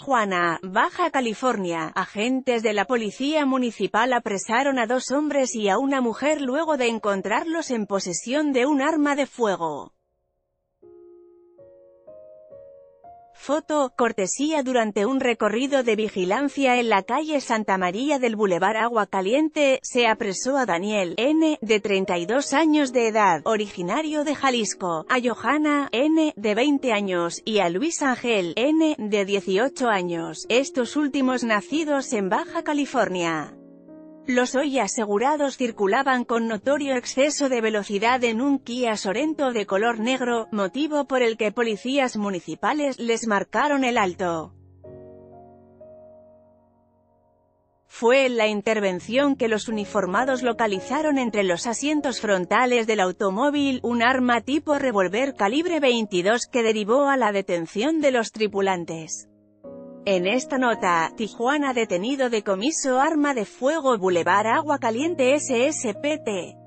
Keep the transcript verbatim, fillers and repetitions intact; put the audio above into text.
Tijuana, Baja California, agentes de la policía municipal apresaron a dos hombres y a una mujer luego de encontrarlos en posesión de un arma de fuego. Foto, cortesía. Durante un recorrido de vigilancia en la calle Santa María del Boulevard Agua Caliente, se apresó a Daniel N., de treinta y dos años de edad, originario de Jalisco, a Johanna N., de veinte años, y a Luis Ángel N., de dieciocho años, estos últimos nacidos en Baja California. Los hoy asegurados circulaban con notorio exceso de velocidad en un Kia Sorento de color negro, motivo por el que policías municipales les marcaron el alto. Fue en la intervención que los uniformados localizaron entre los asientos frontales del automóvil un arma tipo revólver calibre veintidós que derivó a la detención de los tripulantes. En esta nota, Tijuana detenido decomiso arma de fuego Boulevard Agua Caliente S S P T.